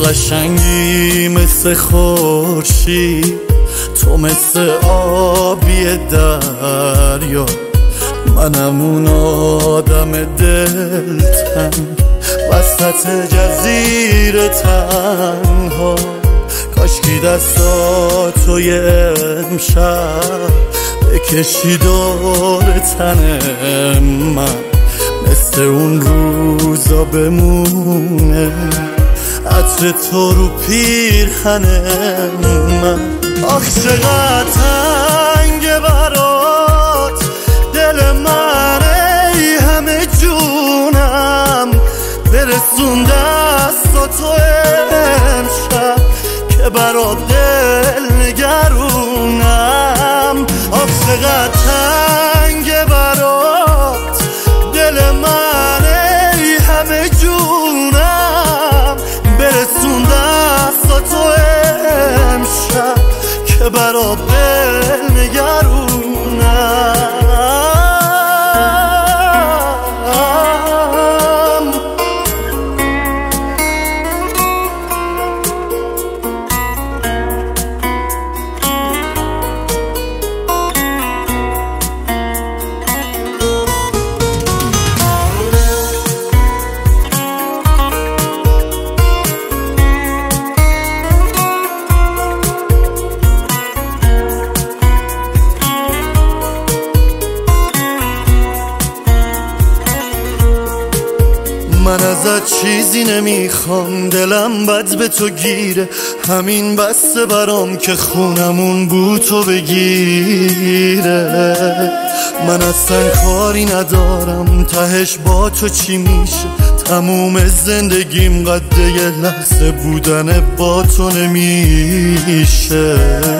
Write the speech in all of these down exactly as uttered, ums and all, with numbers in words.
قشنگی مثل خورشید، تو مثل آبی دریا، منم اون آدم دلتنگ وسط جزیره تنها. کاشکی دستاتو یه امشب بکشی دور تن من، مثل اون روزا بمونه عطر تو رو پیرهن من. آخ چقدر تنگه برات دل من، ای همه جونم برسون دستاتو امشب که برات دل نگرونم. آخ چقدر تنگه برات دل من، ای همه جونم برسون دستاتو امشب که برات دل نگرونم. من ازت چیزی نمیخوام، دلم بد به تو گیره، همین بسته برام که خونمون بو تو بگیره. من اصلا کاری ندارم تهش با تو چی میشه، تموم زندگیم قد یه لحظه بودن با تو نمیشه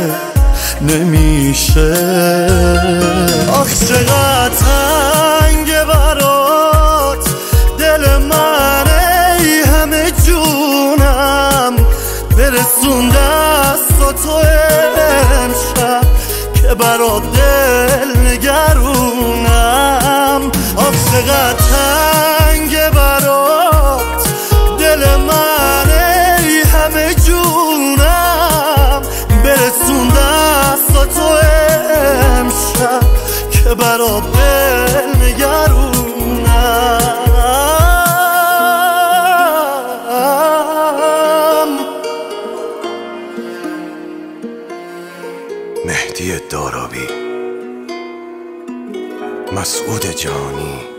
نمیشه. آخ چقدر تنگه برات دل من، ای همه جونم برسون دستاتو امشب که برات دل نگرونم. آخ چقدر تنگه برات دل من، ای همه جونم برسون دستاتو امشب که برات دل نگرونم. مهدی دارابی، مسعود جانی.